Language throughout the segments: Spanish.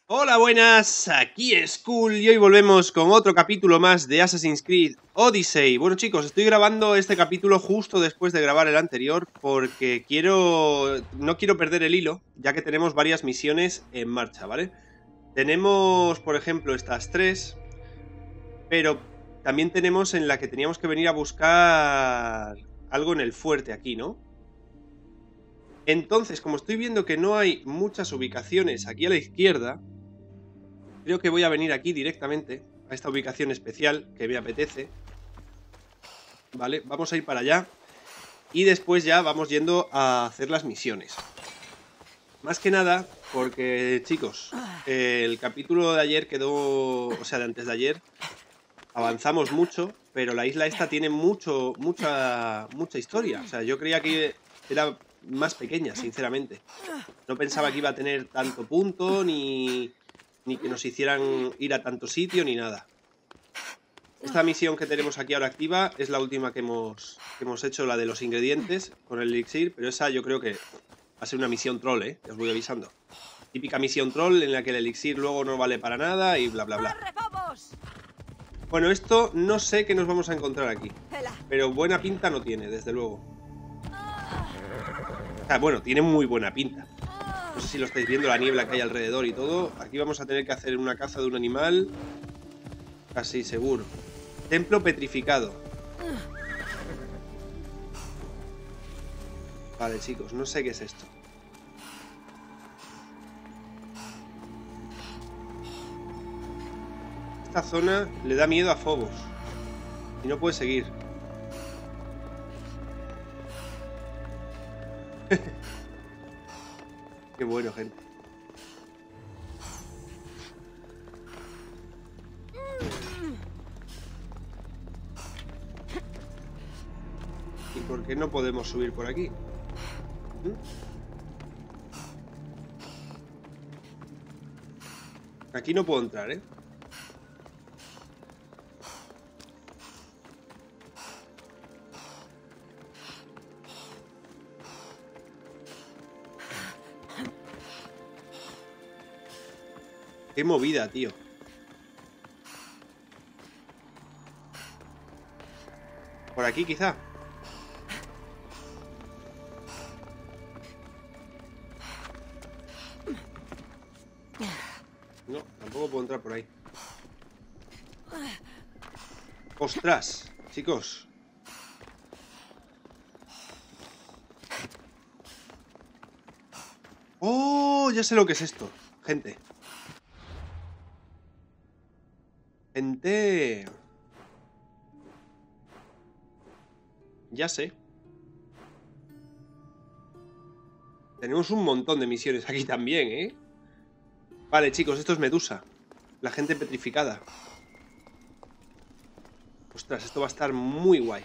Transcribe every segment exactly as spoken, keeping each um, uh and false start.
Hola, buenas, aquí es Skull y hoy volvemos con otro capítulo más de Assassin's Creed Odyssey. Bueno chicos, estoy grabando este capítulo justo después de grabar el anterior porque quiero... no quiero perder el hilo, ya que tenemos varias misiones en marcha, ¿vale? Tenemos, por ejemplo, estas tres, pero también tenemos en la que teníamos que venir a buscar algo en el fuerte aquí, ¿no? Entonces, como estoy viendo que no hay muchas ubicaciones aquí a la izquierda, creo que voy a venir aquí directamente, a esta ubicación especial que me apetece. Vale, vamos a ir para allá. Y después ya vamos yendo a hacer las misiones. Más que nada porque, chicos, el capítulo de ayer quedó... O sea, de antes de ayer avanzamos mucho, pero la isla esta tiene mucho, mucha, mucha historia. O sea, yo creía que era más pequeña, sinceramente. No pensaba que iba a tener tanto punto, ni... ni que nos hicieran ir a tanto sitio, ni nada. Esta misión que tenemos aquí ahora activa es la última que hemos, que hemos hecho, la de los ingredientes con el elixir, pero esa yo creo que va a ser una misión troll, ¿eh? Os voy avisando. Típica misión troll en la que el elixir luego no vale para nada y bla bla bla. Bueno, esto no sé qué nos vamos a encontrar aquí, pero buena pinta no tiene, desde luego. O sea, bueno, tiene muy buena pinta. No sé si lo estáis viendo, la niebla que hay alrededor y todo. Aquí vamos a tener que hacer una caza de un animal, casi seguro. Templo petrificado. Vale, chicos, no sé qué es esto. Esta zona le da miedo a Phobos y no puede seguir. Qué bueno, gente. ¿Y por qué no podemos subir por aquí? ¿Mm? Aquí no puedo entrar, ¿eh? Qué movida, tío. Por aquí, quizá. No, tampoco puedo entrar por ahí. ¡Ostras! Chicos. ¡Oh! Ya sé lo que es esto, gente. Gente. Ya sé. Tenemos un montón de misiones aquí también, ¿eh? Vale, chicos, esto es Medusa. La gente petrificada. Ostras, esto va a estar muy guay.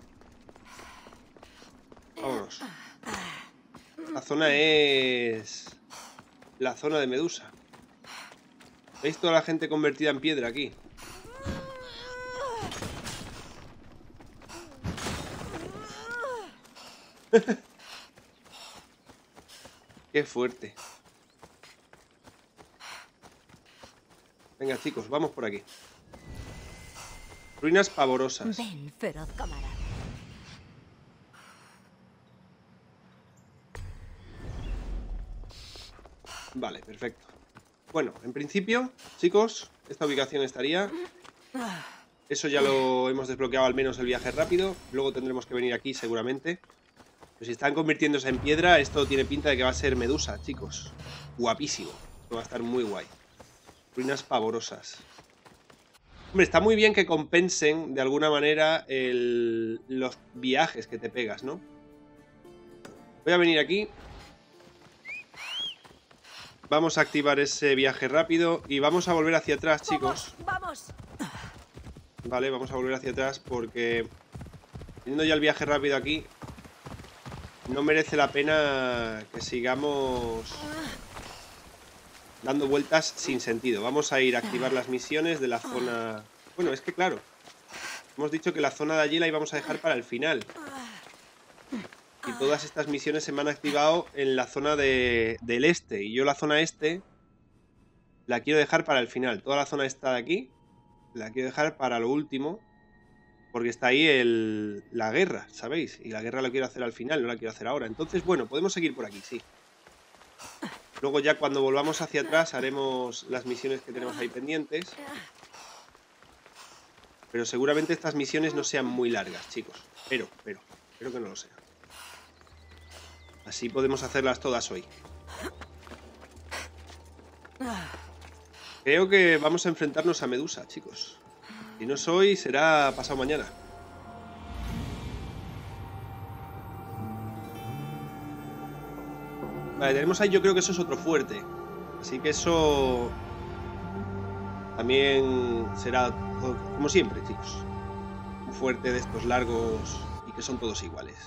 Vámonos. La zona es... la zona de Medusa. ¿Veis toda la gente convertida en piedra aquí? Qué fuerte. Venga, chicos, vamos por aquí. Ruinas pavorosas. Ven, feroz camarada. Vale, perfecto. Bueno, en principio, chicos, esta ubicación estaría... Eso ya lo hemos desbloqueado, al menos el viaje rápido. Luego tendremos que venir aquí seguramente. Pero si están convirtiéndose en piedra, esto tiene pinta de que va a ser Medusa, chicos. Guapísimo. Esto va a estar muy guay. Ruinas pavorosas. Hombre, está muy bien que compensen de alguna manera el... los viajes que te pegas, ¿no? Voy a venir aquí. Vamos a activar ese viaje rápido y vamos a volver hacia atrás, chicos. ¡Vamos! Vale, vamos a volver hacia atrás porque teniendo ya el viaje rápido aquí, no merece la pena que sigamos dando vueltas sin sentido. Vamos a ir a activar las misiones de la zona... Bueno, es que claro, hemos dicho que la zona de allí la íbamos a dejar para el final. Y todas estas misiones se me han activado en la zona de, del este. Y yo la zona este la quiero dejar para el final. Toda la zona está de aquí, la quiero dejar para lo último, porque está ahí el, la guerra, ¿sabéis? Y la guerra la quiero hacer al final, no la quiero hacer ahora. Entonces, bueno, podemos seguir por aquí, sí. Luego ya cuando volvamos hacia atrás haremos las misiones que tenemos ahí pendientes. Pero seguramente estas misiones no sean muy largas, chicos. Pero, pero, espero que no lo sean. Así podemos hacerlas todas hoy. Creo que vamos a enfrentarnos a Medusa, chicos. Si no es hoy, será pasado mañana. Vale, tenemos ahí, yo creo que eso es otro fuerte. Así que eso también será, como siempre, chicos, un fuerte de estos largos y que son todos iguales.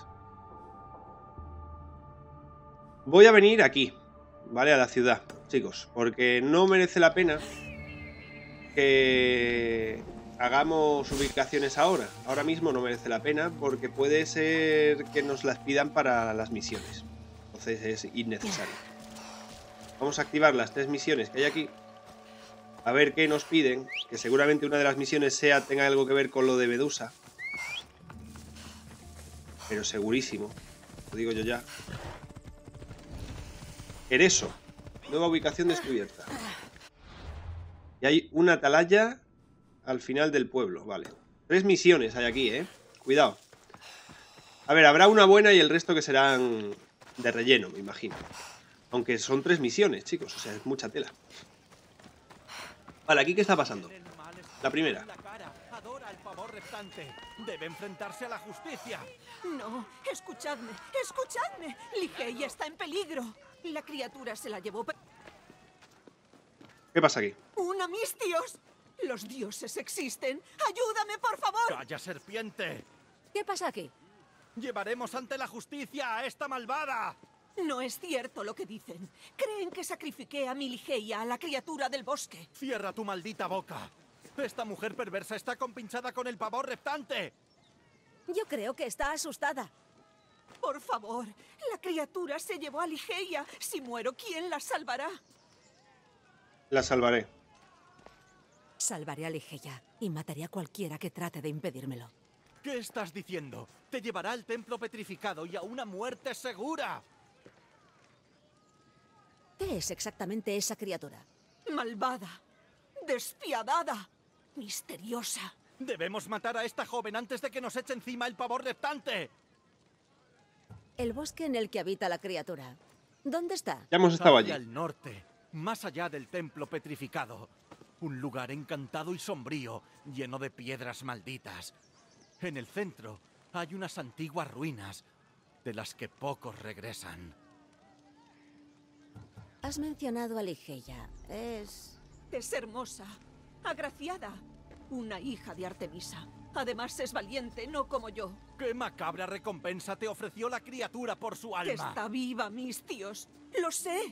Voy a venir aquí, ¿vale? A la ciudad, chicos, porque no merece la pena que hagamos ubicaciones ahora. Ahora mismo no merece la pena porque puede ser que nos las pidan para las misiones. Entonces es innecesario. Vamos a activar las tres misiones que hay aquí. A ver qué nos piden. Que seguramente una de las misiones sea tenga algo que ver con lo de Medusa. Pero segurísimo. Lo digo yo ya. Ereso. Nueva ubicación descubierta. Y hay una atalaya al final del pueblo. Vale. Tres misiones hay aquí, ¿eh? Cuidado. A ver, habrá una buena y el resto que serán de relleno, me imagino. Aunque son tres misiones, chicos. O sea, es mucha tela. Vale, ¿aquí qué está pasando? La primera. Adora al pavor reptante. Debe enfrentarse a la justicia. No, escuchadme, escuchadme. Ligeia está en peligro. La criatura se la llevó... ¿Qué pasa aquí? ¡Una Mistios! Los dioses existen. ¡Ayúdame, por favor! ¡Calla, serpiente! ¿Qué pasa aquí? Llevaremos ante la justicia a esta malvada. No es cierto lo que dicen. Creen que sacrifiqué a mi Ligeia, a la criatura del bosque. Cierra tu maldita boca. Esta mujer perversa está compinchada con el pavor reptante. Yo creo que está asustada. Por favor, la criatura se llevó a Ligeia. Si muero, ¿quién la salvará? La salvaré. Salvaré a Ligeia y mataré a cualquiera que trate de impedírmelo. ¿Qué estás diciendo? Te llevará al templo petrificado y a una muerte segura. ¿Qué es exactamente esa criatura? Malvada, despiadada, misteriosa. Debemos matar a esta joven antes de que nos eche encima el pavor reptante. El bosque en el que habita la criatura. ¿Dónde está? Ya hemos estado allí. Hacia el norte, más allá del templo petrificado. Un lugar encantado y sombrío, lleno de piedras malditas. En el centro hay unas antiguas ruinas, de las que pocos regresan. Has mencionado a Ligeia. Es... Es hermosa, agraciada, una hija de Artemisa. Además es valiente, no como yo. ¡Qué macabra recompensa te ofreció la criatura por su alma! Está viva, mis tíos. Lo sé.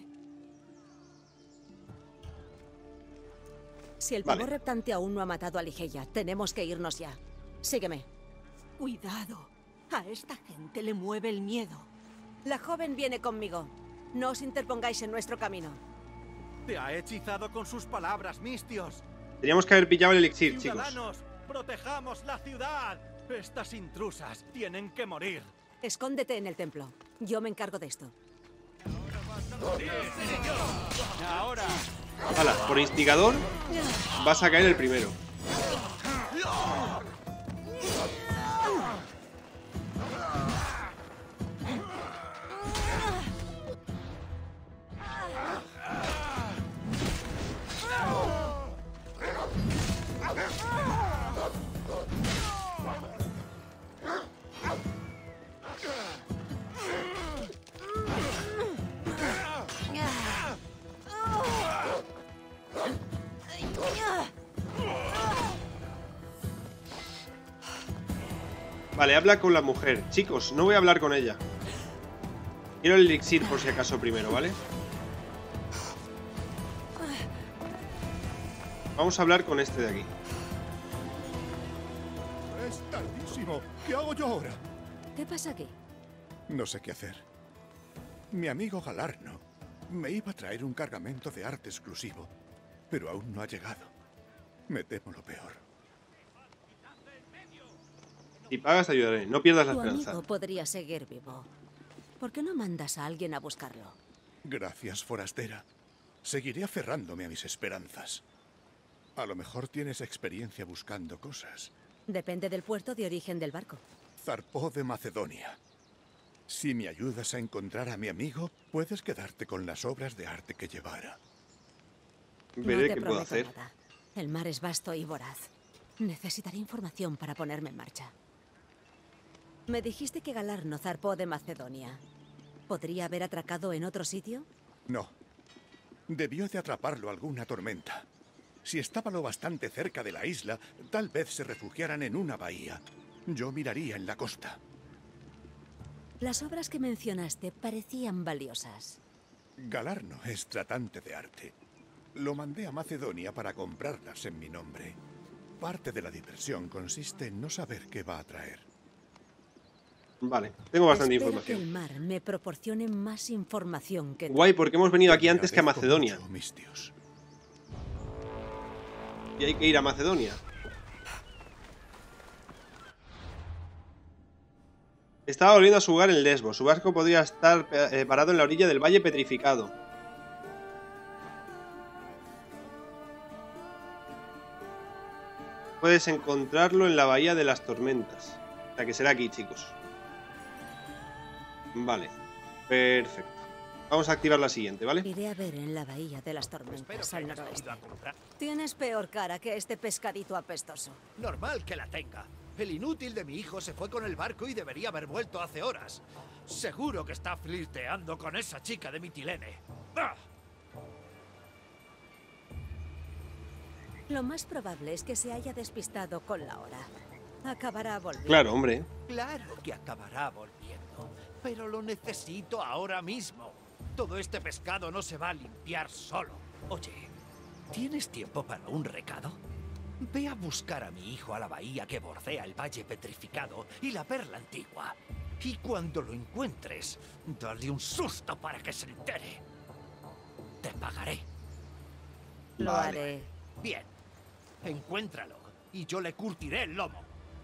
Si el Vale. pavor reptante aún no ha matado a Ligeia, tenemos que irnos ya. Sígueme. Cuidado. A esta gente le mueve el miedo. La joven viene conmigo. No os interpongáis en nuestro camino. Te ha hechizado con sus palabras, Mistios. Teníamos que haber pillado el elixir, chicos. ¡Ciudadanos! ¡Protejamos la ciudad! Estas intrusas tienen que morir. Escóndete en el templo. Yo me encargo de esto. Ahora. Hala, por instigador vas a caer el primero. Vale, habla con la mujer. Chicos, no voy a hablar con ella. Quiero el elixir por si acaso primero, ¿vale? Vamos a hablar con este de aquí. Es tardísimo. ¿Qué hago yo ahora? ¿Qué pasa aquí? No sé qué hacer. Mi amigo Galarno me iba a traer un cargamento de arte exclusivo. pero aún no ha llegado. Me temo lo peor. Si pagas, te ayudaré. No pierdas la Tu esperanza. amigo podría seguir vivo. ¿Por qué no mandas a alguien a buscarlo? Gracias, forastera. Seguiré aferrándome a mis esperanzas. A lo mejor tienes experiencia buscando cosas. Depende del puerto de origen del barco. Zarpó de Macedonia. Si me ayudas a encontrar a mi amigo, puedes quedarte con las obras de arte que llevara. Veré no te qué puedo prometo hacer. nada. El mar es vasto y voraz. Necesitaré información para ponerme en marcha. Me dijiste que Galarno zarpó de Macedonia. ¿Podría haber atracado en otro sitio? No. Debió de atraparlo alguna tormenta. Si estaba lo bastante cerca de la isla, tal vez se refugiaran en una bahía. Yo miraría en la costa. Las obras que mencionaste parecían valiosas. Galarno es tratante de arte. Lo mandé a Macedonia para comprarlas en mi nombre. Parte de la diversión consiste en no saber qué va a traer. Vale, tengo bastante Espero información. que el mar me proporcione más información que tú. Guay, porque hemos venido aquí Te antes que a agradezco Macedonia. mucho, mis dios. Y hay que ir a Macedonia. Estaba volviendo a su hogar en Lesbos. Su barco podría estar eh, parado en la orilla del valle petrificado. Puedes encontrarlo en la bahía de las tormentas. O sea que será aquí, chicos. Vale, perfecto. Vamos a activar la siguiente, ¿vale? Iré a ver en la bahía de las tormentas al noroeste. Tienes peor cara que este pescadito apestoso. Normal que la tenga. El inútil de mi hijo se fue con el barco y debería haber vuelto hace horas. Seguro que está flirteando con esa chica de Mitilene. ¡Ah! Lo más probable es que se haya despistado con la hora. Acabará volviendo. Claro, hombre. Claro que acabará volviendo, pero lo necesito ahora mismo. Todo este pescado no se va a limpiar solo. Oye, ¿tienes tiempo para un recado? Ve a buscar a mi hijo a la bahía que bordea el valle petrificado y la perla antigua. Y cuando lo encuentres, dale un susto para que se entere. Te pagaré. Lo Vale. haré. Bien, encuéntralo y yo le curtiré el lomo.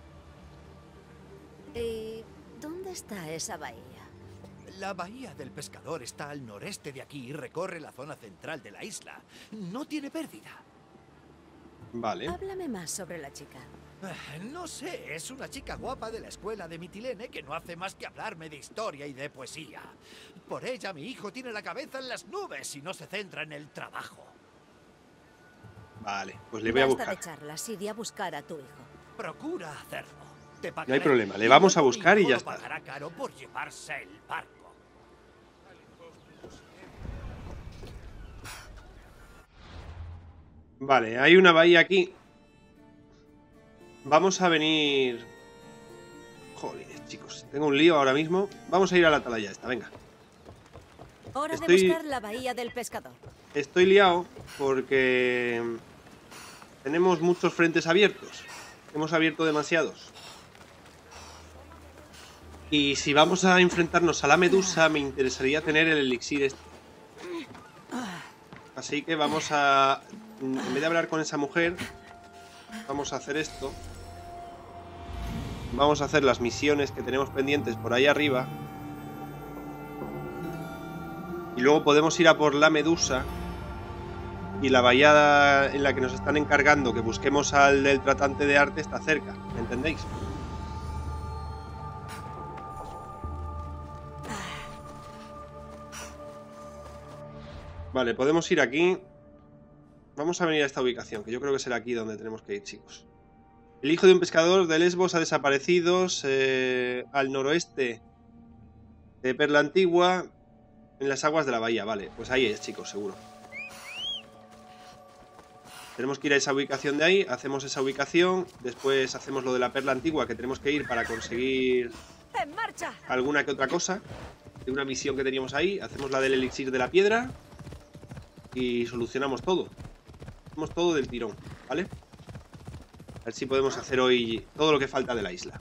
¿Y dónde está esa bahía? La bahía del pescador está al noreste de aquí y recorre la zona central de la isla. No tiene pérdida. Vale. Háblame más sobre la chica. Ah, No sé, es una chica guapa de la escuela de Mitilene que no hace más que hablarme de historia y de poesía. Por ella mi hijo tiene la cabeza en las nubes y no se centra en el trabajo. Vale, pues le voy a Basta buscar. de charlas, iré a buscar a tu hijo. Procura hacerlo. Te No pagaré. hay problema, le Y vamos a luego mi buscar y hijo ya lo está. pagará caro por llevarse el barco. Vale, hay una bahía aquí. Vamos a venir... Joder, chicos, tengo un lío ahora mismo. Vamos a ir a la atalaya esta, venga. Hora Estoy- de buscar la bahía del pescador. Estoy liado porque tenemos muchos frentes abiertos. Hemos abierto demasiados. Y si vamos a enfrentarnos a la medusa, me interesaría tener el elixir este. Así que vamos a... En vez de hablar con esa mujer, vamos a hacer esto. Vamos a hacer las misiones que tenemos pendientes por ahí arriba. Y luego podemos ir a por la medusa. Y la bahía en la que nos están encargando que busquemos al del tratante de arte está cerca, ¿me entendéis? Vale, podemos ir aquí. Vamos a venir a esta ubicación, que yo creo que será aquí donde tenemos que ir, chicos. El hijo de un pescador de Lesbos ha desaparecido eh, al noroeste de Perla Antigua, en las aguas de la bahía. Vale, pues ahí es, chicos, seguro. Tenemos que ir a esa ubicación de ahí, hacemos esa ubicación, después hacemos lo de la Perla Antigua, que tenemos que ir para conseguir ¡En marcha! alguna que otra cosa de una misión que teníamos ahí, hacemos la del elixir de la piedra y solucionamos todo. Hacemos todo del tirón, ¿vale? A ver si podemos hacer hoy todo lo que falta de la isla.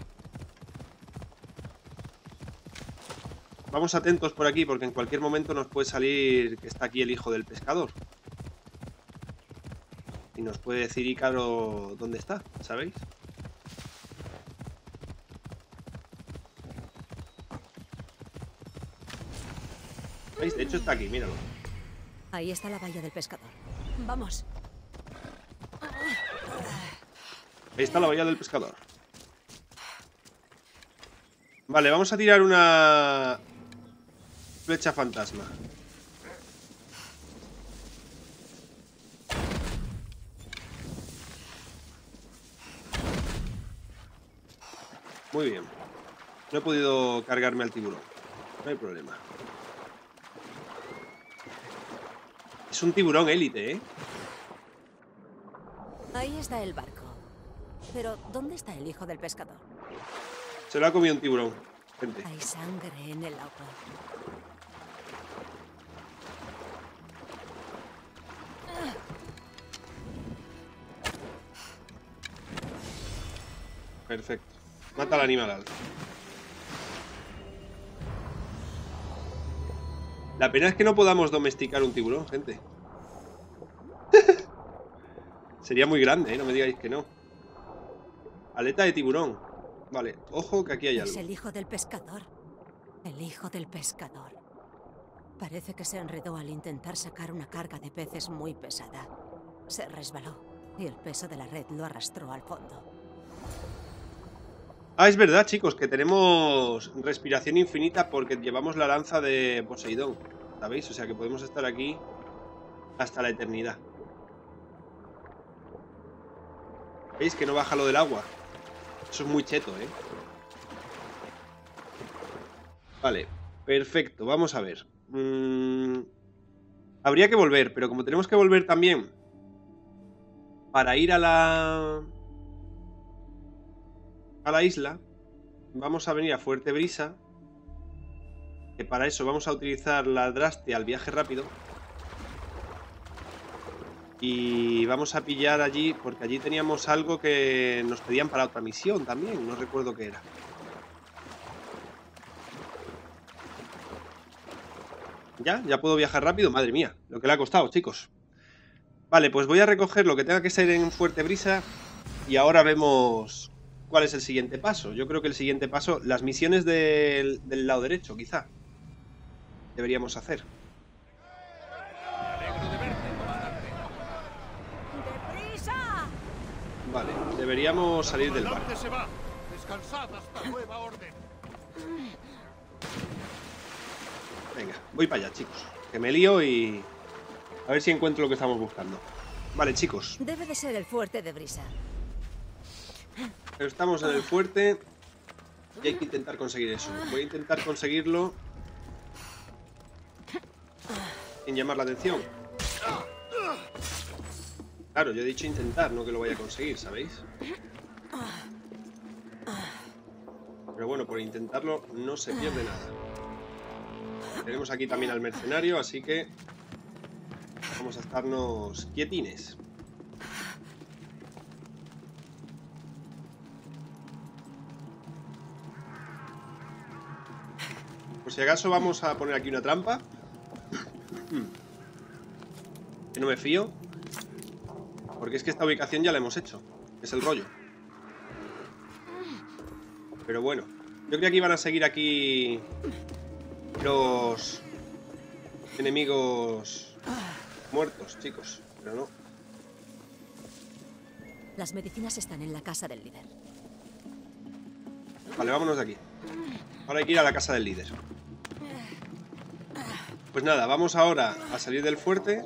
Vamos atentos por aquí porque en cualquier momento nos puede salir que está aquí el hijo del pescador. Y nos puede decir Ícaro dónde está, ¿sabéis? ¿Veis? De hecho está aquí, míralo. Ahí está la bahía del pescador. Vamos. Ahí está la bahía del pescador. Vale, vamos a tirar una flecha fantasma. Muy bien. No he podido cargarme al tiburón. No hay problema. Es un tiburón élite, ¿eh? Ahí está el barco. Pero, ¿dónde está el hijo del pescador? Se lo ha comido un tiburón, gente. Hay sangre en el agua. Perfecto. Mata al animal alto. La pena es que no podamos domesticar un tiburón, gente. Sería muy grande, ¿eh? No me digáis que no. Aleta de tiburón. Vale, ojo que aquí hay algo. Es el hijo del pescador. El hijo del pescador. Parece que se enredó al intentar sacar una carga de peces muy pesada. Se resbaló y el peso de la red lo arrastró al fondo. Ah, es verdad, chicos, que tenemos respiración infinita porque llevamos la lanza de Poseidón, ¿sabéis? O sea que podemos estar aquí hasta la eternidad. ¿Veis que no baja lo del agua? Eso es muy cheto, ¿eh? Vale, perfecto, vamos a ver. Mm, habría que volver, pero como tenemos que volver también para ir a la... a la isla, vamos a venir a Fuerte Brisa, que para eso vamos a utilizar la Drastia al viaje rápido. Y vamos a pillar allí, porque allí teníamos algo que nos pedían para otra misión también, no recuerdo qué era. ¿Ya? ¿Ya puedo viajar rápido? Madre mía, lo que le ha costado, chicos. Vale, pues voy a recoger lo que tenga que ser en Fuerte Brisa y ahora vemos cuál es el siguiente paso. Yo creo que el siguiente paso, las misiones del, del lado derecho, quizá, deberíamos hacer. ¡Deprisa! Vale, deberíamos salir del barco. se va. Descansad hasta nueva orden. Venga, voy para allá, chicos. Que me lío y... a ver si encuentro lo que estamos buscando. Vale, chicos. Debe de ser el fuerte de Brisa. Pero estamos en el fuerte y hay que intentar conseguir eso. Voy a intentar conseguirlo sin llamar la atención. Claro, yo he dicho intentar, no que lo vaya a conseguir, ¿sabéis? Pero bueno, por intentarlo no se pierde nada. Tenemos aquí también al mercenario, así que vamos a estarnos quietines. Por si acaso vamos a poner aquí una trampa. Que no me fío. Porque es que esta ubicación ya la hemos hecho. Es el rollo. Pero bueno, yo creo que iban a seguir aquí los enemigos muertos, chicos. Pero no. Las medicinas están en la casa del líder. Vale, vámonos de aquí. Ahora hay que ir a la casa del líder. Pues nada, vamos ahora a salir del fuerte.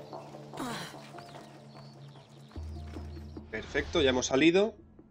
Perfecto, ya hemos salido.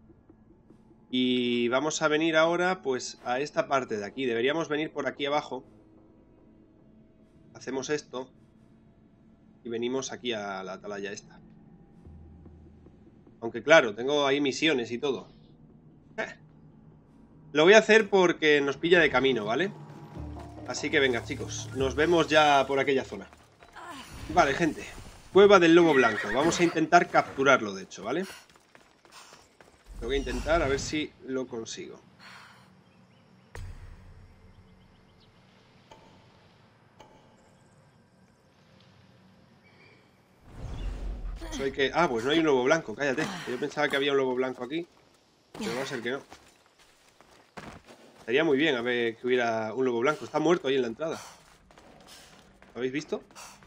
Y vamos a venir ahora pues a esta parte de aquí. Deberíamos venir por aquí abajo. Hacemos esto. Y venimos aquí a la atalaya esta. Aunque claro, tengo ahí misiones y todo. Eh. Lo voy a hacer porque nos pilla de camino, ¿vale? Así que venga, chicos. Nos vemos ya por aquella zona. Vale, gente. Cueva del Lobo Blanco. Vamos a intentar capturarlo, de hecho, ¿vale? Lo voy a intentar a ver si lo consigo. Eso hay que... Ah, pues no hay un lobo blanco, cállate. Yo pensaba que había un lobo blanco aquí. Pero va a ser que no. Estaría muy bien a ver que hubiera un lobo blanco. Está muerto ahí en la entrada. ¿Lo habéis visto?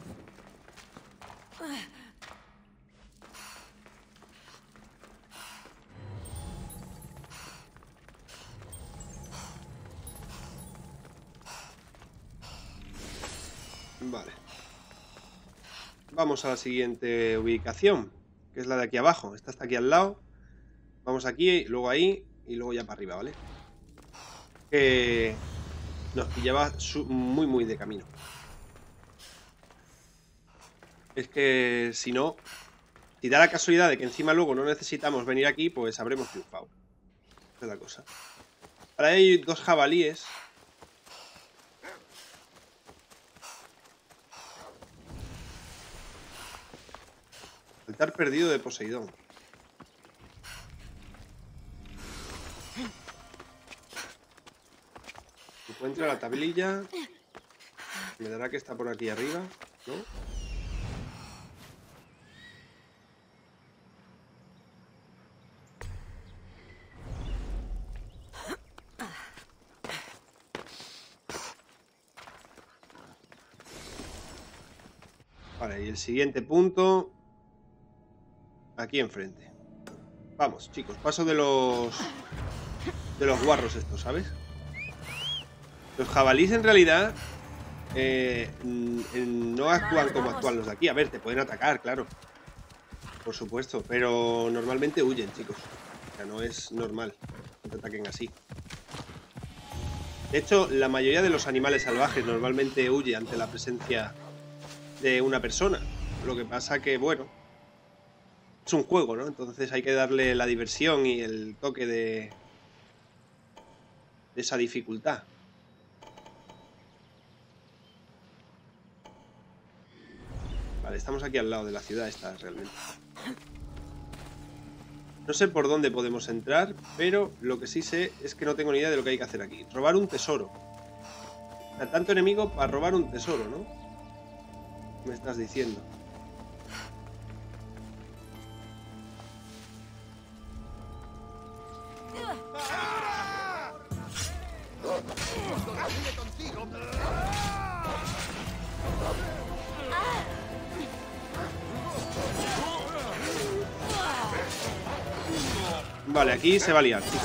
Vale. Vamos a la siguiente ubicación, que es la de aquí abajo. Esta está aquí al lado. Vamos aquí, luego ahí y luego ya para arriba, ¿vale? Que nos pillaba muy muy de camino. Es que si no, si da la casualidad de que encima luego no necesitamos venir aquí, pues habremos triunfado. Esa es la cosa. Ahora hay dos jabalíes. Altar perdido de Poseidón. Encuentra la tablilla. Me dará que está por aquí arriba, ¿no? Vale, y el siguiente punto aquí enfrente. Vamos, chicos, paso de los de los guarros estos, ¿sabes? Los jabalíes en realidad eh, no actúan como actúan los de aquí. A ver, te pueden atacar, claro, por supuesto, pero normalmente huyen, chicos. O sea, no es normal que te ataquen así. De hecho, la mayoría de los animales salvajes normalmente huye ante la presencia de una persona. Lo que pasa que, bueno, es un juego, ¿no? Entonces hay que darle la diversión y el toque de, de esa dificultad. Vale, estamos aquí al lado de la ciudad esta, realmente. No sé por dónde podemos entrar, pero lo que sí sé es que no tengo ni idea de lo que hay que hacer aquí. Robar un tesoro. O sea, tanto enemigo para robar un tesoro, ¿no? Me estás diciendo. Vale, aquí se va a liar, chicos.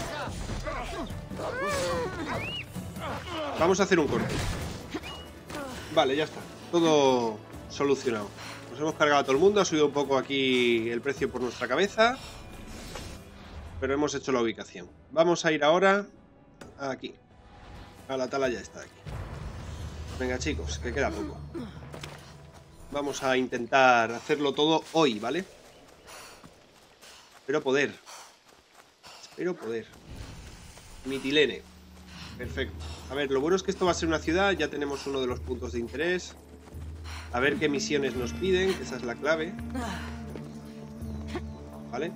Vamos a hacer un corte. Vale, ya está. Todo solucionado. Nos hemos cargado a todo el mundo. Ha subido un poco aquí el precio por nuestra cabeza, pero hemos hecho la ubicación. Vamos a ir ahora aquí, a la atalaya esta de aquí. Venga, chicos, que queda poco. Vamos a intentar hacerlo todo hoy, ¿vale? Espero poder. Espero poder. Mitilene. Perfecto. A ver, lo bueno es que esto va a ser una ciudad. Ya tenemos uno de los puntos de interés. A ver qué misiones nos piden, esa es la clave. ¿Vale?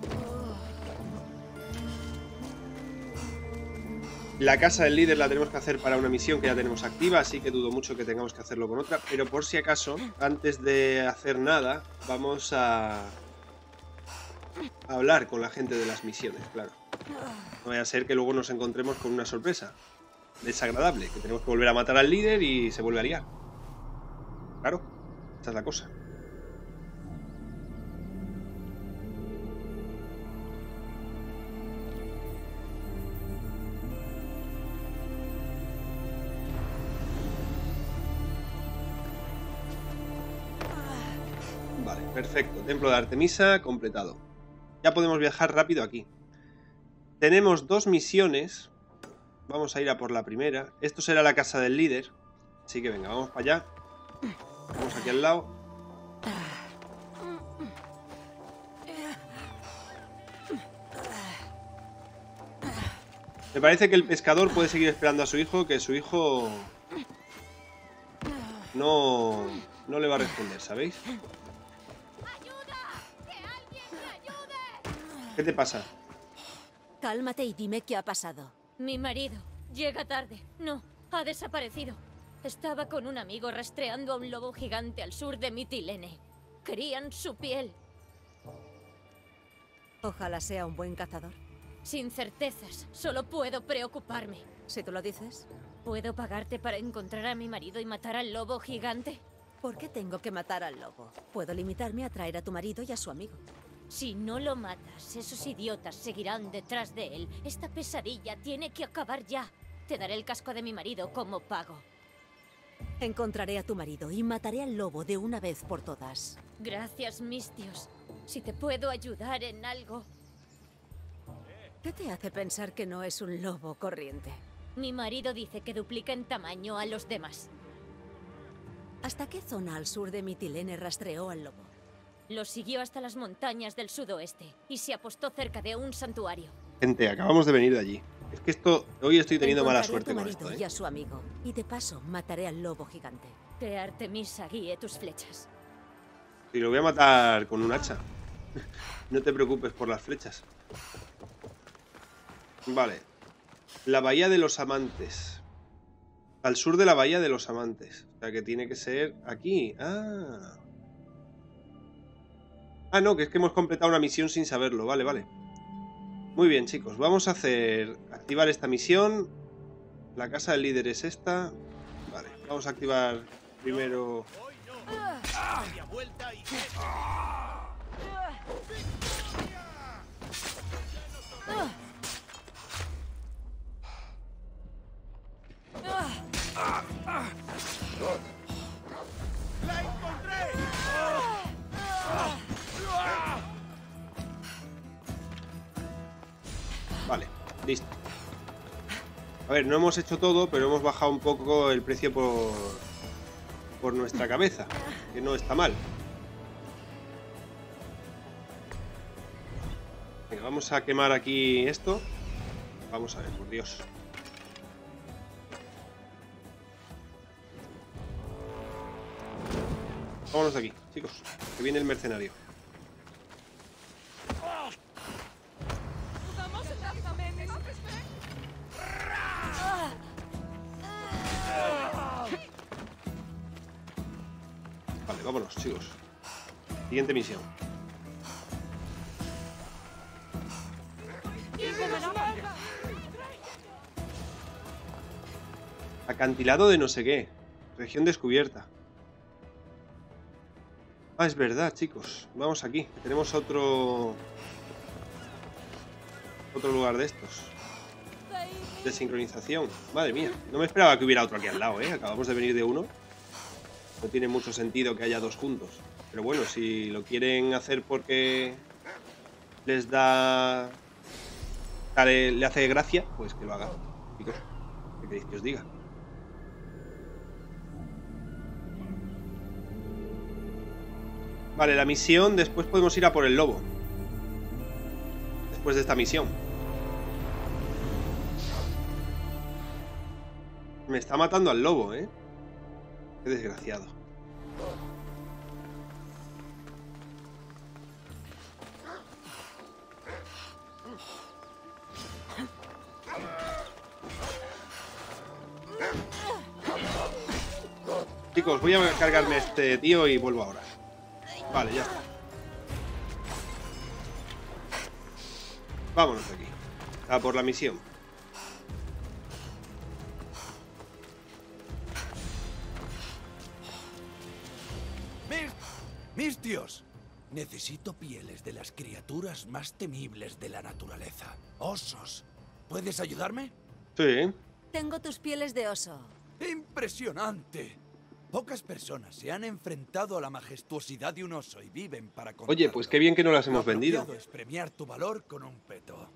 La casa del líder la tenemos que hacer para una misión que ya tenemos activa, así que dudo mucho que tengamos que hacerlo con otra. Pero por si acaso, antes de hacer nada, vamos a, a hablar con la gente de las misiones, claro. No vaya a ser que luego nos encontremos con una sorpresa desagradable, que tenemos que volver a matar al líder y se vuelve a liar. Claro, esta es la cosa. Vale, perfecto. Templo de Artemisa completado. Ya podemos viajar rápido aquí. Tenemos dos misiones. Vamos a ir a por la primera. Esto será la casa del líder. Así que venga, vamos para allá. Vamos aquí al lado. Me parece que el pescador puede seguir esperando a su hijo, que su hijo no, no le va a responder, ¿sabéis? ¿Qué te pasa? Cálmate y dime qué ha pasado. Mi marido llega tarde. No, ha desaparecido. Estaba con un amigo rastreando a un lobo gigante al sur de Mitilene. Querían su piel. Ojalá sea un buen cazador. Sin certezas, solo puedo preocuparme. Si tú lo dices. ¿Puedo pagarte para encontrar a mi marido y matar al lobo gigante? ¿Por qué tengo que matar al lobo? Puedo limitarme a traer a tu marido y a su amigo. Si no lo matas, esos idiotas seguirán detrás de él. Esta pesadilla tiene que acabar ya. Te daré el casco de mi marido como pago. Encontraré a tu marido y mataré al lobo de una vez por todas. Gracias, Mistios. Si te puedo ayudar en algo... ¿Qué te hace pensar que no es un lobo corriente? Mi marido dice que duplica en tamaño a los demás. ¿Hasta qué zona al sur de Mitilene rastreó al lobo? Lo siguió hasta las montañas del sudoeste y se apostó cerca de un santuario. Gente, acabamos de venir de allí. Es que esto... Hoy estoy teniendo mala Encontraré suerte a tu con marido esto, ¿eh? y a su amigo. Y de paso, mataré al lobo gigante. Que Artemisa guíe tus flechas. Y lo voy a matar con un hacha. No te preocupes por las flechas. Vale. La bahía de los amantes. Al sur de la bahía de los amantes. O sea que tiene que ser aquí. Ah. Ah, no, que es que hemos completado una misión sin saberlo. Vale, vale. Muy bien, chicos. Vamos a hacer... Activar esta misión. La casa del líder es esta. Vale, vamos a activar primero... ¡La encontré! Vale, listo. A ver, no hemos hecho todo, pero hemos bajado un poco el precio por, por nuestra cabeza, que no está mal. Venga, vamos a quemar aquí esto. Vamos a ver, por Dios. Vámonos de aquí, chicos, que viene el mercenario. Vale, vámonos, chicos. Siguiente misión. Acantilado de no sé qué. Región descubierta. Ah, es verdad, chicos. Vamos aquí. Tenemos otro... Otro lugar de estos. De sincronización. Madre mía. No me esperaba que hubiera otro aquí al lado, ¿eh? Acabamos de venir de uno. No tiene mucho sentido que haya dos juntos. Pero bueno, si lo quieren hacer porque les da... Le, le hace gracia, pues que lo haga. Chicos, ¿qué queréis que os diga? Vale, la misión, después podemos ir a por el lobo. Después de esta misión. Me está matando al lobo, ¿eh? Qué desgraciado. Chicos, voy a cargarme a este tío y vuelvo ahora. Vale, ya está. Vámonos de aquí. A por la misión. ¡Mistios! Necesito pieles de las criaturas más temibles de la naturaleza. Osos. ¿Puedes ayudarme? Sí. Tengo tus pieles de oso. ¡Impresionante! Pocas personas se han enfrentado a la majestuosidad de un oso y viven para contarlo. Oye, pues qué bien que no las hemos Lo vendido. apropiado es premiar tu valor con un peto.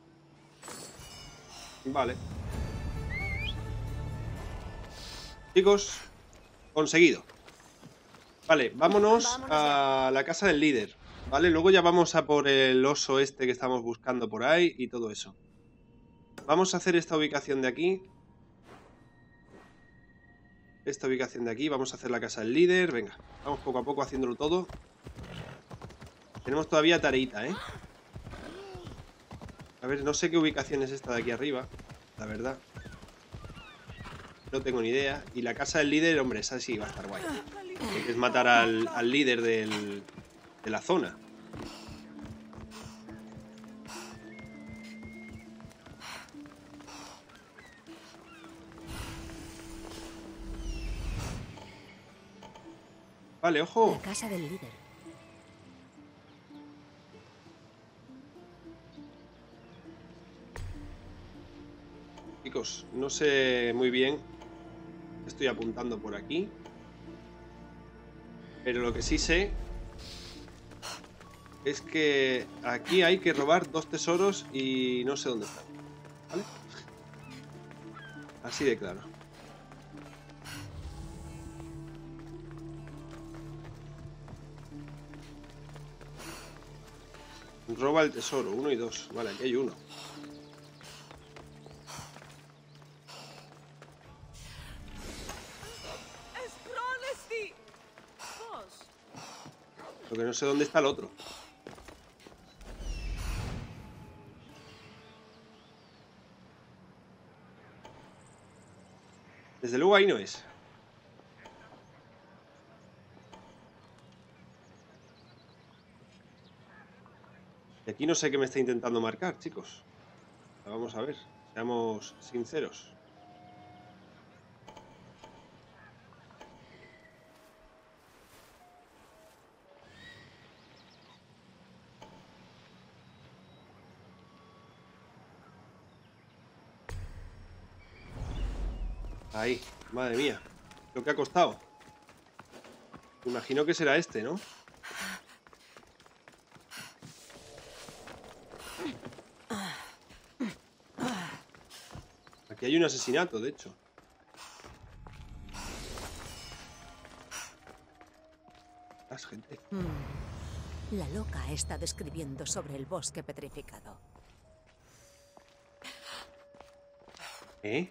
Vale. Chicos, conseguido. Vale, vámonos, Vámonos a la casa del líder. Vale, luego ya vamos a por el oso este que estamos buscando por ahí y todo eso. Vamos a hacer esta ubicación de aquí. Esta ubicación de aquí, vamos a hacer la casa del líder. Venga, vamos poco a poco haciéndolo todo. Tenemos todavía tareita, ¿eh? A ver, no sé qué ubicación es esta de aquí arriba, la verdad. No tengo ni idea. Y la casa del líder, hombre, esa sí va a estar guay. Que es matar al, al líder del, de la zona. Vale, ojo. La casa del líder. Chicos, no sé muy bien qué estoy apuntando por aquí. Pero lo que sí sé es que aquí hay que robar dos tesoros y no sé dónde están. ¿Vale? Así de claro. Roba el tesoro, uno y dos. Vale, aquí hay uno. Lo que no sé dónde está el otro. Desde luego ahí no es. Y aquí no sé qué me está intentando marcar, chicos. Vamos a ver, seamos sinceros. Ahí, madre mía, lo que ha costado. Me imagino que será este, ¿no? Aquí hay un asesinato, de hecho. Las gente. Mm. La loca ha estado escribiendo sobre el bosque petrificado. ¿Eh?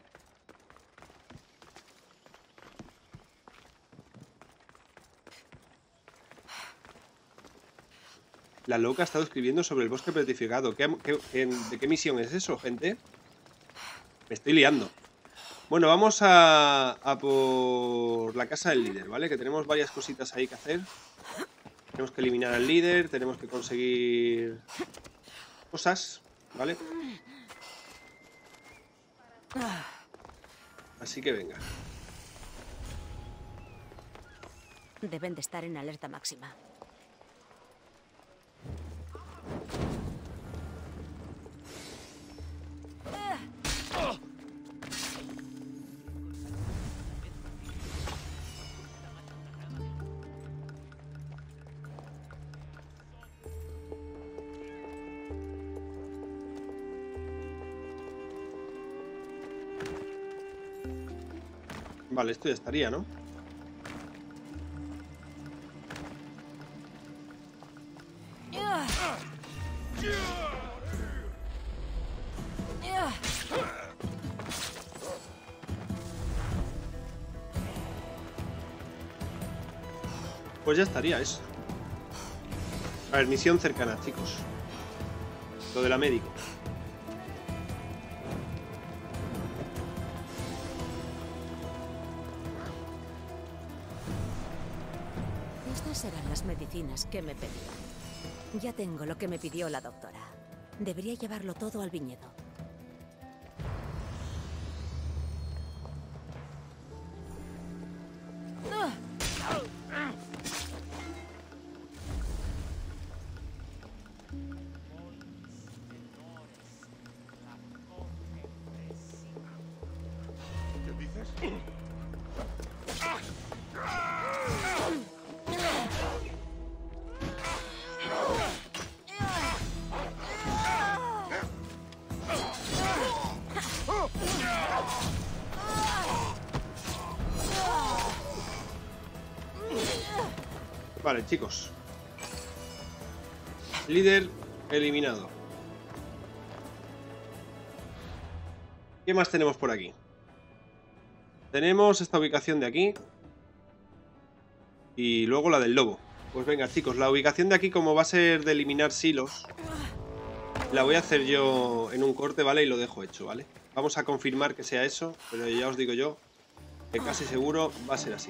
La loca ha estado escribiendo sobre el bosque petrificado. ¿Qué, qué, qué, ¿De qué misión es eso, gente? Me estoy liando. Bueno, vamos a, a por la casa del líder, ¿vale? Que tenemos varias cositas ahí que hacer. Tenemos que eliminar al líder, tenemos que conseguir cosas, ¿vale? Así que venga. Deben de estar en alerta máxima. Vale, esto ya estaría, ¿no? Pues ya estaría eso. A ver, misión cercana, chicos. Lo de la médico. Estas serán las medicinas que me pedían. Ya tengo lo que me pidió la doctora. Debería llevarlo todo al viñedo. Vale, chicos. Líder eliminado. ¿Qué más tenemos por aquí? Tenemos esta ubicación de aquí. Y luego la del lobo. Pues venga, chicos, la ubicación de aquí, como va a ser de eliminar silos, la voy a hacer yo en un corte, ¿vale? Y lo dejo hecho, ¿vale? Vamos a confirmar que sea eso, pero ya os digo yo que casi seguro va a ser así.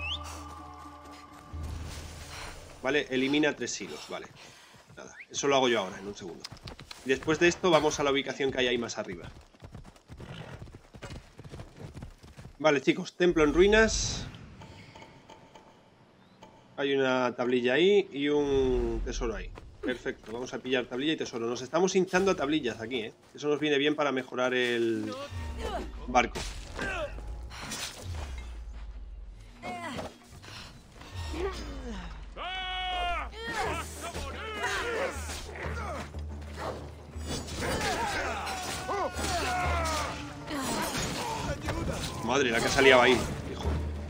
Vale, elimina tres silos, vale. Nada, eso lo hago yo ahora, en un segundo. Y después de esto vamos a la ubicación que hay ahí más arriba. Vale, chicos, templo en ruinas. Hay una tablilla ahí y un tesoro ahí. Perfecto, vamos a pillar tablilla y tesoro. Nos estamos hinchando a tablillas aquí, ¿eh? Eso nos viene bien para mejorar el barco. Madre, la que se liaba ahí, hijo.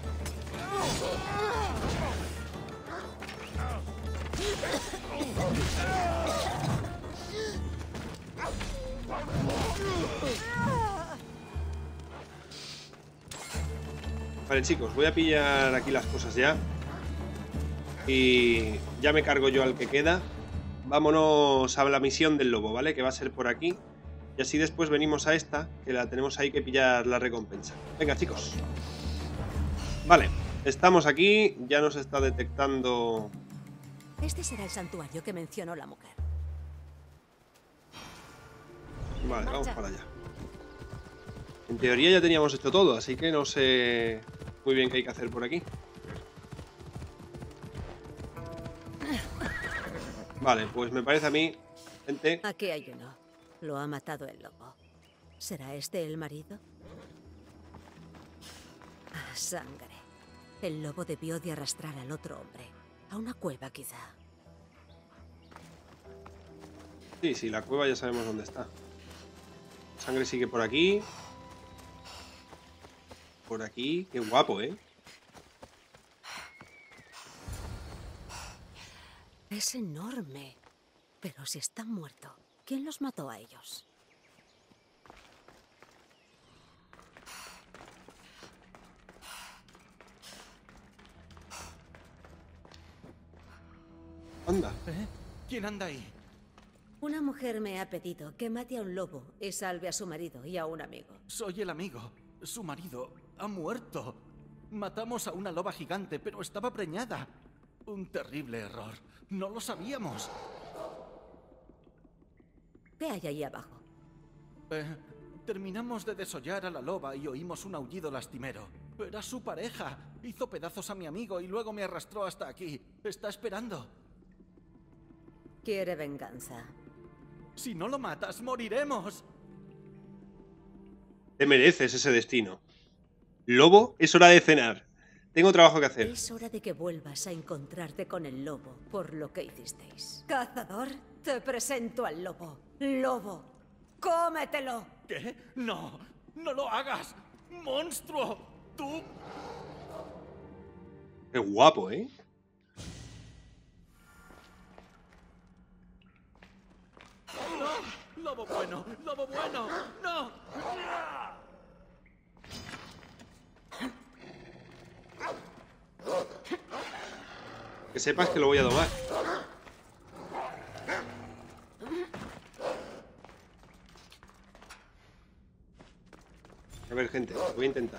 Vale, chicos, voy a pillar aquí las cosas ya. Y ya me cargo yo al que queda. Vámonos a la misión del lobo, ¿vale? Que va a ser por aquí. Y así después venimos a esta, que la tenemos ahí que pillar la recompensa. Venga, chicos. Vale, estamos aquí. Ya nos está detectando... Este será el santuario que mencionó la mujer. Vale, vamos para allá. En teoría ya teníamos hecho todo, así que no sé muy bien qué hay que hacer por aquí. Vale, pues me parece a mí, gente... Aquí hay uno. Lo ha matado el lobo. ¿Será este el marido? Ah, sangre. El lobo debió de arrastrar al otro hombre. A una cueva, quizá. Sí, sí, la cueva ya sabemos dónde está. Sangre sigue por aquí. Por aquí. Qué guapo, ¿eh? Es enorme. Pero si están muertos, ¿quién los mató a ellos? Anda. ¿Eh? ¿Quién anda ahí? Una mujer me ha pedido que mate a un lobo y salve a su marido y a un amigo. Soy el amigo. Su marido ha muerto. Matamos a una loba gigante, pero estaba preñada. Un terrible error. No lo sabíamos. ¿Qué hay ahí abajo? Eh, terminamos de desollar a la loba y oímos un aullido lastimero. Era su pareja. Hizo pedazos a mi amigo y luego me arrastró hasta aquí. Está esperando. Quiere venganza. Si no lo matas, moriremos. Te mereces ese destino. Lobo, es hora de cenar. Tengo trabajo que hacer. Es hora de que vuelvas a encontrarte con el lobo por lo que hicisteis. Cazador, te presento al lobo. Lobo, cómetelo. ¿Qué? No, no lo hagas. ¡Monstruo! ¡Tú! Qué guapo, ¿eh? ¡No! ¡Lobo bueno! ¡Lobo bueno! ¡No! Que sepas que lo voy a domar. A ver, gente, voy a intentar.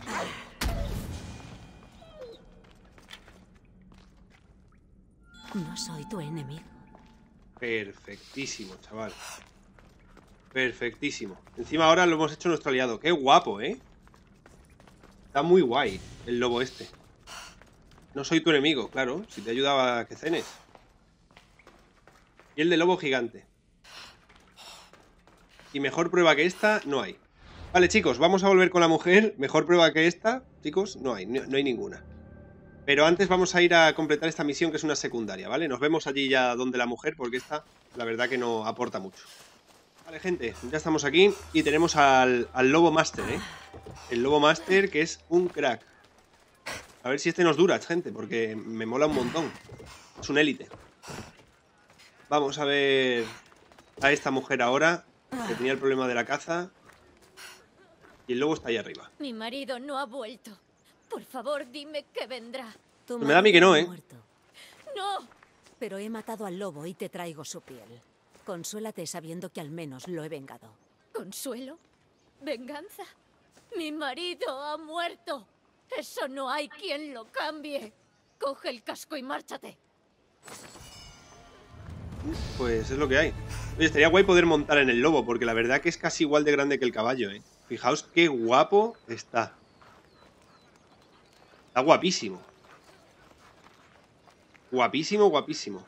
No soy tu enemigo. Perfectísimo, chaval. Perfectísimo. Encima ahora lo hemos hecho nuestro aliado. Qué guapo, ¿eh? Está muy guay el lobo este. No soy tu enemigo, claro. Si te ayudaba a que cenes. Y el de lobo gigante. Y mejor prueba que esta, no hay. Vale, chicos, vamos a volver con la mujer. Mejor prueba que esta, chicos, no hay. No, no hay ninguna. Pero antes vamos a ir a completar esta misión, que es una secundaria, ¿vale? Nos vemos allí ya donde la mujer, porque esta, la verdad que no aporta mucho. Vale, gente, ya estamos aquí. Y tenemos al, al Lobo Master, ¿eh? El Lobo Master, que es un crack. A ver si este nos dura, gente, porque me mola un montón. Es un élite. Vamos a ver a esta mujer ahora, que tenía el problema de la caza. Y el lobo está ahí arriba. Mi marido no ha vuelto. Por favor, dime que vendrá. Tu Me da a mí que no, marido ¿eh? ha muerto, ¡No! pero he matado al lobo y te traigo su piel. Consuélate sabiendo que al menos lo he vengado. ¿Consuelo? ¿Venganza? Mi marido ha muerto. Eso no hay quien lo cambie. Coge el casco y márchate. Pues es lo que hay. Oye, estaría guay poder montar en el lobo, porque la verdad que es casi igual de grande que el caballo, ¿eh? Fijaos qué guapo está. Está guapísimo. Guapísimo, guapísimo.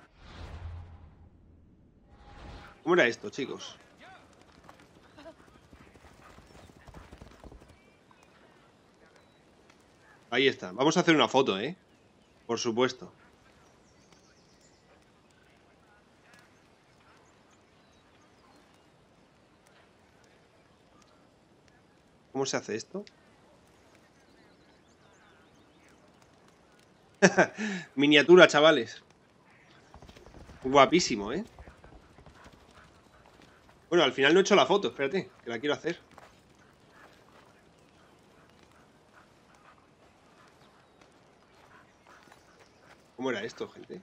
¿Cómo era esto, chicos? Ahí está. Vamos a hacer una foto, ¿eh? Por supuesto. ¿Cómo se hace esto? Miniatura, chavales. Guapísimo, ¿eh? Bueno, al final no he hecho la foto, espérate, que la quiero hacer. ¿Cómo era esto, gente?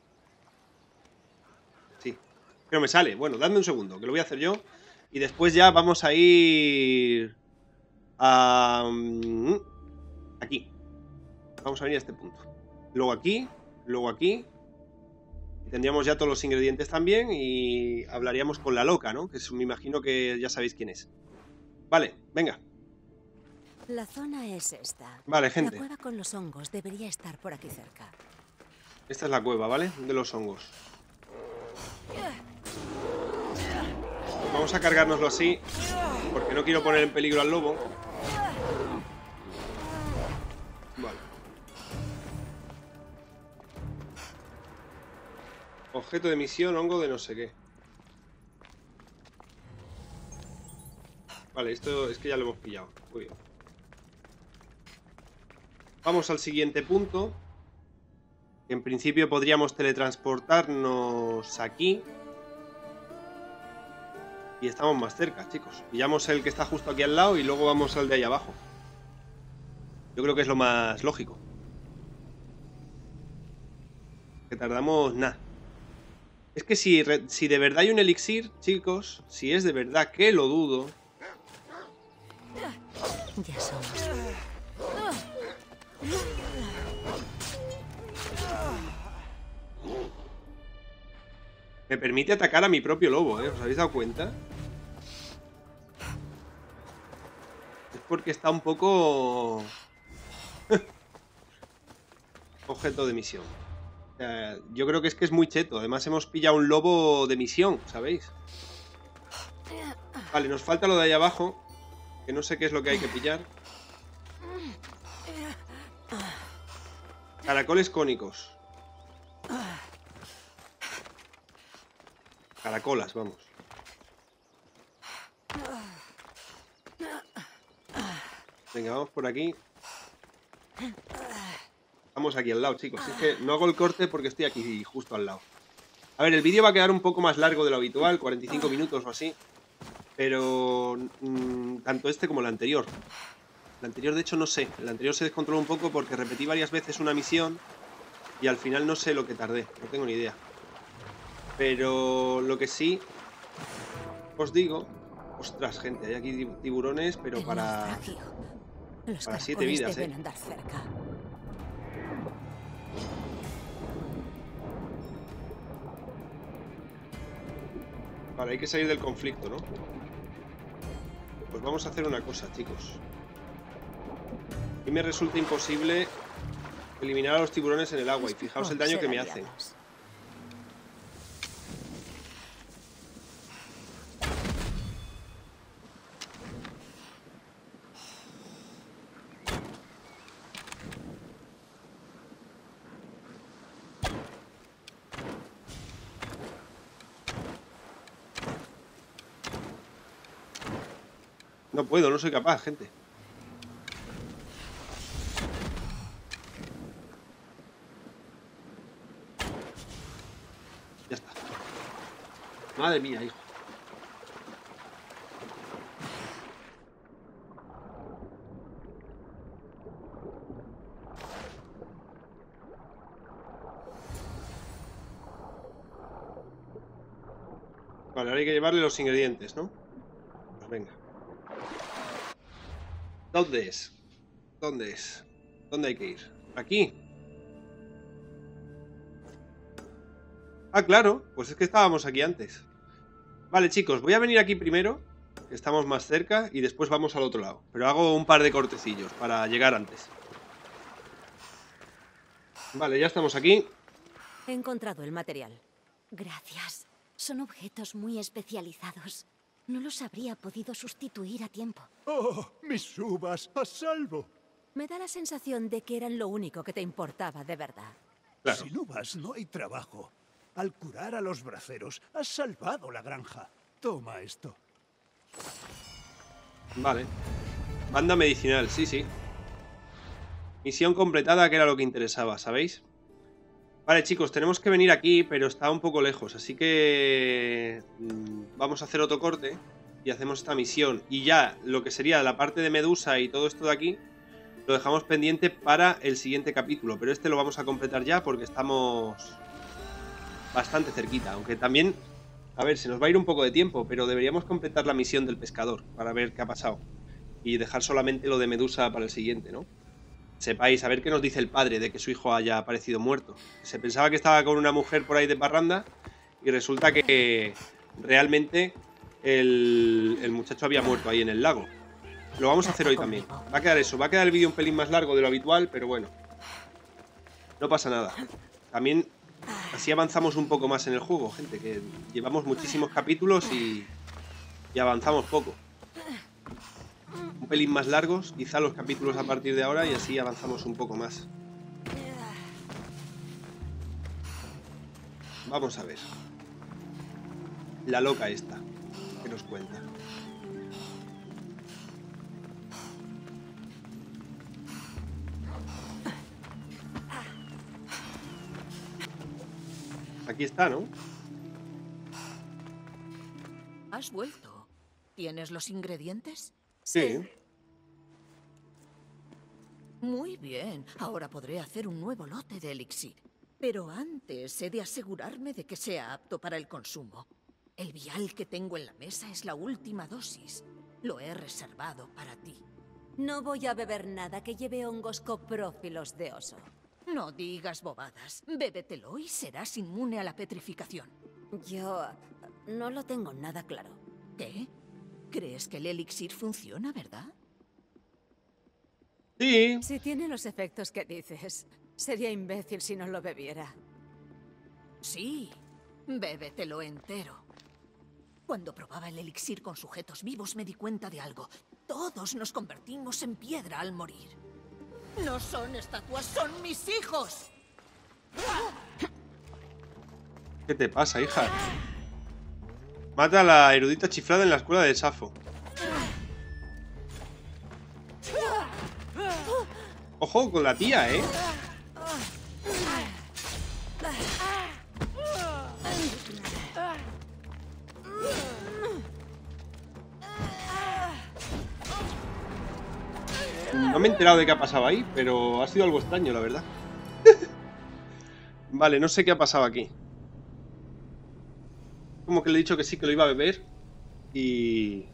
Sí, pero me sale. Bueno, dadme un segundo, que lo voy a hacer yo. Y después ya vamos a ir... a... aquí. Vamos a venir a este punto. Luego aquí, luego aquí. Y tendríamos ya todos los ingredientes también. Y hablaríamos con la loca, ¿no? Que me imagino que ya sabéis quién es. Vale, venga. La zona es esta. Vale, gente. La cueva con los hongos debería estar por aquí cerca. Esta es la cueva, ¿vale? De los hongos. Vamos a cargárnoslo así, porque no quiero poner en peligro al lobo. Vale. Objeto de misión, hongo de no sé qué. Vale, esto es que ya lo hemos pillado. Muy bien. Vamos al siguiente punto. En principio podríamos teletransportarnos aquí. Y estamos más cerca, chicos. Pillamos el que está justo aquí al lado y luego vamos al de ahí abajo. Yo creo que es lo más lógico. Que tardamos nada. Es que si, si de verdad hay un elixir, chicos, si es de verdad, que lo dudo. Ya somos. Me permite atacar a mi propio lobo, ¿eh? ¿Os habéis dado cuenta? Es porque está un poco... objeto de misión. O sea, yo creo que es que es muy cheto. Además hemos pillado un lobo de misión, ¿sabéis? Vale, nos falta lo de ahí abajo. Que no sé qué es lo que hay que pillar. Caracoles cónicos. Caracolas, vamos. Venga, vamos por aquí. Estamos aquí al lado, chicos. Es que no hago el corte porque estoy aquí justo al lado. A ver, el vídeo va a quedar un poco más largo de lo habitual, cuarenta y cinco minutos o así. Pero mmm, tanto este como el anterior. El anterior, de hecho, no sé. El anterior se descontroló un poco porque repetí varias veces una misión y al final no sé lo que tardé. No tengo ni idea. Pero lo que sí os digo... Ostras, gente, hay aquí tiburones, pero para... para siete vidas, eh. Vale, hay que salir del conflicto, ¿no? Pues vamos a hacer una cosa, chicos. Y me resulta imposible eliminar a los tiburones en el agua. Y fijaos el daño que me hacen. No puedo, no soy capaz, gente. Ya está. Madre mía, hijo. Vale, ahora hay que llevarle los ingredientes, ¿no? Pues venga. ¿Dónde es? ¿Dónde es? ¿Dónde hay que ir? ¿Aquí? Ah, claro, pues es que estábamos aquí antes. Vale, chicos, voy a venir aquí primero, que estamos más cerca, y después vamos al otro lado. Pero hago un par de cortecillos para llegar antes. Vale, ya estamos aquí. He encontrado el material. Gracias. Son objetos muy especializados. No los habría podido sustituir a tiempo. ¡Oh, mis uvas! ¡A salvo! Me da la sensación de que eran lo único que te importaba de verdad. Claro. Sin uvas no hay trabajo. Al curar a los braceros, has salvado la granja. Toma esto. Vale. Banda medicinal, sí, sí. Misión completada, que era lo que interesaba, ¿sabéis? Vale, chicos, tenemos que venir aquí, pero está un poco lejos, así que mmm, vamos a hacer otro corte y hacemos esta misión. Y ya lo que sería la parte de Medusa y todo esto de aquí lo dejamos pendiente para el siguiente capítulo, pero este lo vamos a completar ya porque estamos bastante cerquita, aunque también, a ver, se nos va a ir un poco de tiempo, pero deberíamos completar la misión del pescador para ver qué ha pasado y dejar solamente lo de Medusa para el siguiente, ¿no? Sepáis, a ver qué nos dice el padre de que su hijo haya aparecido muerto. Se pensaba que estaba con una mujer por ahí de parranda y resulta que realmente el, el muchacho había muerto ahí en el lago. Lo vamos a hacer hoy también. Va a quedar eso, va a quedar el vídeo un pelín más largo de lo habitual, pero bueno, no pasa nada. También así avanzamos un poco más en el juego, gente, que llevamos muchísimos capítulos y, y avanzamos poco. Un pelín más largos, quizá los capítulos a partir de ahora, y así avanzamos un poco más. Vamos a ver. La loca esta, que nos cuenta. Aquí está, ¿no? ¿Has vuelto? ¿Tienes los ingredientes? Sí. Muy bien, ahora podré hacer un nuevo lote de elixir. Pero antes he de asegurarme de que sea apto para el consumo. El vial que tengo en la mesa es la última dosis. Lo he reservado para ti. No voy a beber nada que lleve hongos coprófilos de oso. No digas bobadas. Bébetelo y serás inmune a la petrificación. Yo no lo tengo nada claro. ¿Qué? ¿Crees que el elixir funciona, verdad? Sí. Si tiene los efectos que dices, sería imbécil si no lo bebiera. Sí, bébetelo entero. Cuando probaba el elixir con sujetos vivos me di cuenta de algo. Todos nos convertimos en piedra al morir. No son estatuas, son mis hijos. ¿Qué te pasa, hija? Mata a la erudita chiflada en la escuela de Safo. Ojo con la tía, ¿eh? No me he enterado de qué ha pasado ahí, pero ha sido algo extraño, la verdad. Vale, no sé qué ha pasado aquí. Como que le he dicho que sí, que lo iba a beber. Y...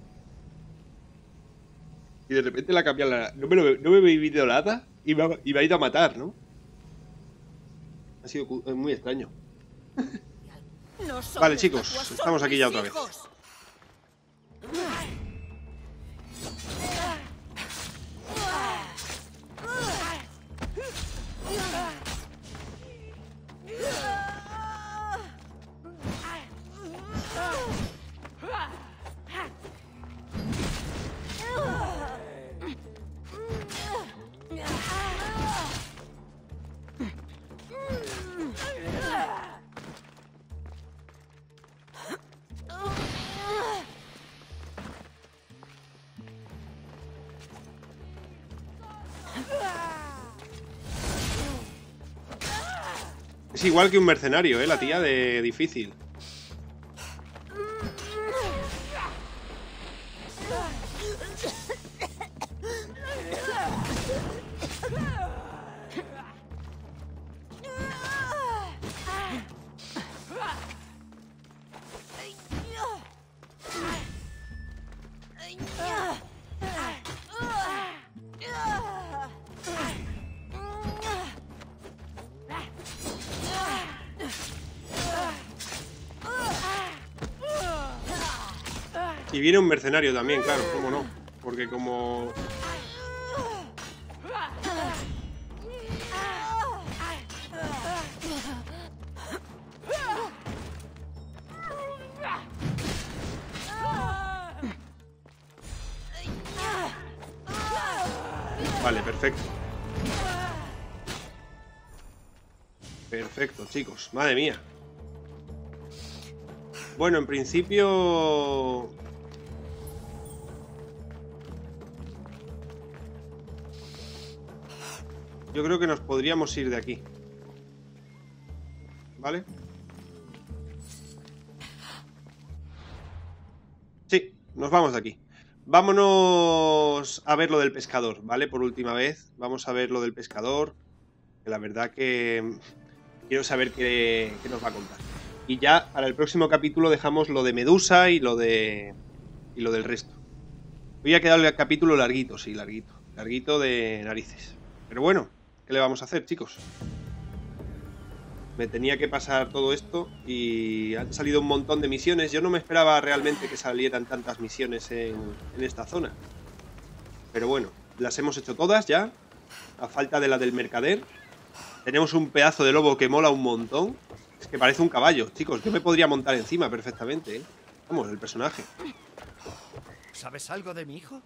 Y de repente la ha cambiado la... No me, lo, no me he bebido nada y me, ha, y me ha ido a matar, ¿no? Ha sido muy extraño. No son vale, chicos, estatuas, estamos aquí ya otra vez. hijos. Es igual que un mercenario, ¿eh? La tía de difícil. Y viene un mercenario también, claro, cómo no. Porque como... Vale, perfecto. Perfecto, chicos. Madre mía. Bueno, en principio... yo creo que nos podríamos ir de aquí. ¿Vale? Sí, nos vamos de aquí. Vámonos a ver lo del pescador, ¿vale? Por última vez. Vamos a ver lo del pescador. Que la verdad que quiero saber qué, qué nos va a contar. Y ya para el próximo capítulo dejamos lo de Medusa y lo de y lo del resto. Hoy ha quedado el capítulo larguito, sí, larguito. Larguito de narices. Pero bueno, ¿qué le vamos a hacer, chicos? Me tenía que pasar todo esto y han salido un montón de misiones. Yo no me esperaba realmente que salieran tantas misiones en, en esta zona. Pero bueno, las hemos hecho todas ya. A falta de la del mercader. Tenemos un pedazo de lobo que mola un montón. Es que parece un caballo, chicos. Yo me podría montar encima perfectamente, ¿eh? Vamos, el personaje. ¿Sabes algo de mi hijo?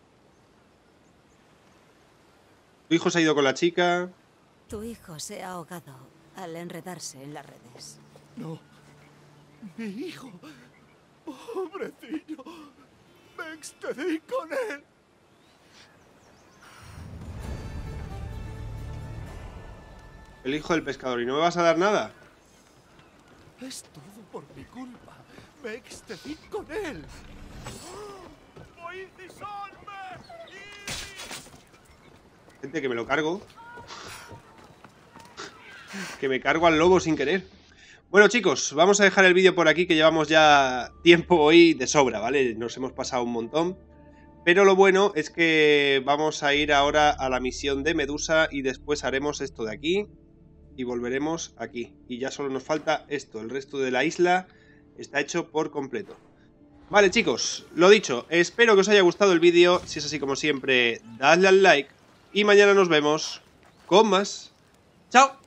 Tu hijo se ha ido con la chica. Tu hijo se ha ahogado al enredarse en las redes. No. Mi hijo. Pobrecillo. Me excedí con él. El hijo del pescador. ¿Y no me vas a dar nada? Es todo por mi culpa. Me excedí con él. Gente, que me lo cargo. Que me cargo al lobo sin querer. Bueno, chicos, vamos a dejar el vídeo por aquí, que llevamos ya tiempo hoy de sobra, ¿vale? Nos hemos pasado un montón. Pero lo bueno es que vamos a ir ahora a la misión de Medusa y después haremos esto de aquí y volveremos aquí. Y ya solo nos falta esto. El resto de la isla está hecho por completo. Vale, chicos, lo dicho, espero que os haya gustado el vídeo. Si es así, como siempre, dadle al like y mañana nos vemos con más. ¡Chao!